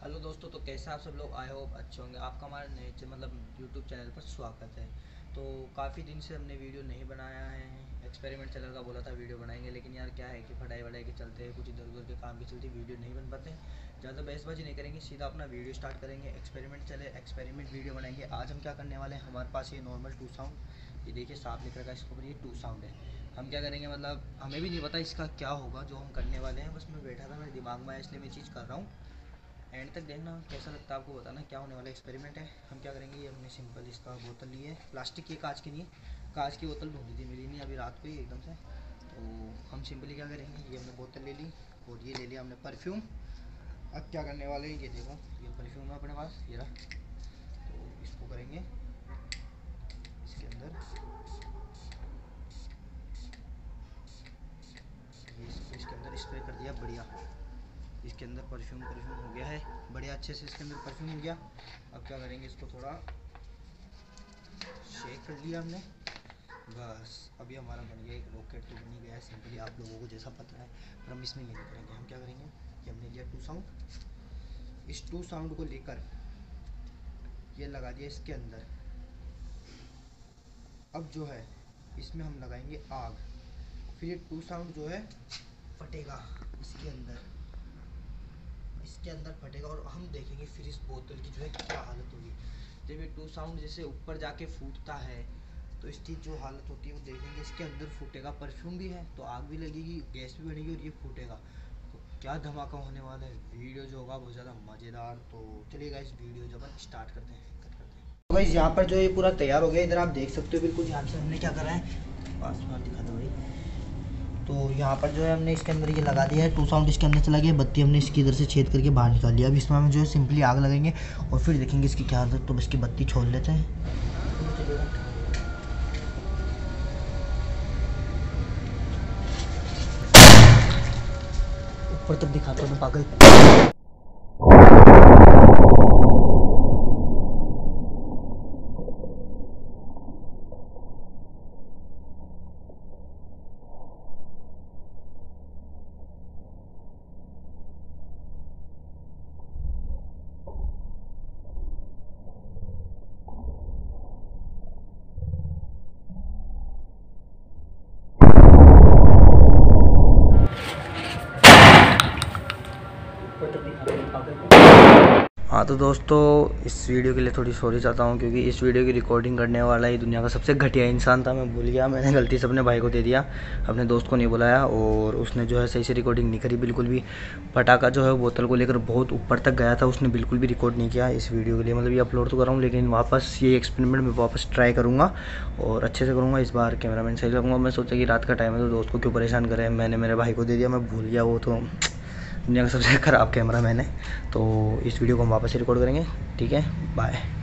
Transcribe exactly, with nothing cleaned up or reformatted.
Hello दोस्तों, तो कैसे आप सब लोग? आई होप अच्छे होंगे। आपका हमारे नए च- मतलब यूट्यूब चैनल पर स्वागत है। तो काफ़ी दिन से हमने वीडियो नहीं बनाया है। एक्सपेरिमेंट चैनल का बोला था वीडियो बनाएंगे, लेकिन यार क्या है कि पढ़ाई वढ़ाई के चलते हैं, कुछ इधर उधर के काम के चलते वीडियो नहीं बन पाते। ज़्यादा बहसबाजी नहीं करेंगे, सीधा अपना वीडियो स्टार्ट करेंगे। एक्सपेरिमेंट चले, एक्सपेरिमेंट वीडियो बनाएंगे। आज हम क्या करने वाले हैं, हमारे पास ये नॉर्मल टू साउंड, ये देखिए साफ लिख रखा है इसके ऊपर, ये टू साउंड है। हम क्या करेंगे, मतलब हमें भी नहीं पता इसका क्या होगा जो हम करने वाले हैं। बस मैं बैठा था, मेरे दिमाग में आया, इसलिए मैं चीज़ कर रहा हूँ। एंड तक देखना कैसा लगता है, आपको बताना क्या होने वाला एक्सपेरिमेंट है। हम क्या करेंगे, ये हमने सिंपल इसका बोतल ली है, प्लास्टिक की, कांच की नहीं है। कांच की बोतल ढूंढी थी, मिली नहीं अभी रात को ही एकदम से। तो हम सिंपली क्या करेंगे, ये हमने बोतल ले ली और ये ले लिया हमने परफ्यूम। अब क्या करने वाले हैं, ये देखो, ये परफ्यूम है अपने पास, ये रहा। तो इसको करेंगे इसके अंदर, ये इसको इसके अंदर स्प्रे कर दिया, बढ़िया। इसके अंदर परफ्यूम परफ्यूम हो गया है बढ़िया, अच्छे से इसके अंदर परफ्यूम हो गया। अब क्या करेंगे, इसको थोड़ा शेक कर लिया हमने, बस। अभी हमारा बन गया एक रॉकेट, तो बन ही गया है सिंपली, आप लोगों को जैसा पता है। पर हम इसमें ये नहीं करेंगे। हम क्या करेंगे कि हमने लिया टू साउंड, इस टू साउंड को लेकर ये लगा दिया इसके अंदर। अब जो है इसमें हम लगाएंगे आग, फिर ये टू साउंड जो है फटेगा इसके अंदर, इसके अंदर फटेगा और हम देखेंगे फिर इस बोतल की जो है क्या हालत होगी। जब ये टू साउंड जैसे ऊपर जाके फूटता है तो इसकी जो हालत होती है वो देखेंगे। इसके अंदर फूटेगा, परफ्यूम भी है तो आग भी लगेगी, गैस भी बनेगी और ये फूटेगा। तो क्या धमाका होने वाला है, वीडियो जो होगा बहुत ज़्यादा मज़ेदार। तो चलिएगा इस वीडियो जो अपन स्टार्ट करते हैं, कट करते हैं। तो गाइस यहाँ पर जो ये पूरा तैयार हो गया, इधर आप देख सकते हो बिल्कुल ध्यान से। हमने क्या करा है, पास में दिखा दो भाई। तो यहाँ पर जो है हमने इसके अंदर ये लगा दिया है, टू साउंड इसके अंदर चला गया, बत्ती हमने इसकी इधर से छेद करके बाहर निकाल लिया। अब इसमें हम जो है सिंपली आग लगाएंगे और फिर देखेंगे इसकी क्या हालत। तो इसकी बत्ती छोड़ लेते हैं, ऊपर तक दिखाता हूँ पागल। ऊपर तक दिखाता हूँ पागल। हाँ तो दोस्तों, इस वीडियो के लिए थोड़ी सॉरी चाहता हूँ, क्योंकि इस वीडियो की रिकॉर्डिंग करने वाला ही दुनिया का सबसे घटिया इंसान था। मैं भूल गया, मैंने गलती से अपने भाई को दे दिया, अपने दोस्त को नहीं बुलाया, और उसने जो है सही से रिकॉर्डिंग नहीं करी बिल्कुल भी। पटाखा जो है बोतल को लेकर बहुत ऊपर तक गया था, उसने बिल्कुल भी रिकॉर्ड नहीं किया इस वीडियो के लिए। मतलब ये अपलोड तो कर रहा हूँ, लेकिन वापस ये एक्सपेरिमेंट में वापस ट्राई करूँगा और अच्छे से करूँगा। इस बार कैमरामैन सही लगूंगा। मैं सोचा कि रात का टाइम है तो दोस्त को क्यों परेशान करें, मैंने मेरे भाई को दे दिया, मैं भूल गया, वो तो दुनिया का सबसे ख़राब कैमरा मैन है। तो इस वीडियो को हम वापस से रिकॉर्ड करेंगे, ठीक है, बाय।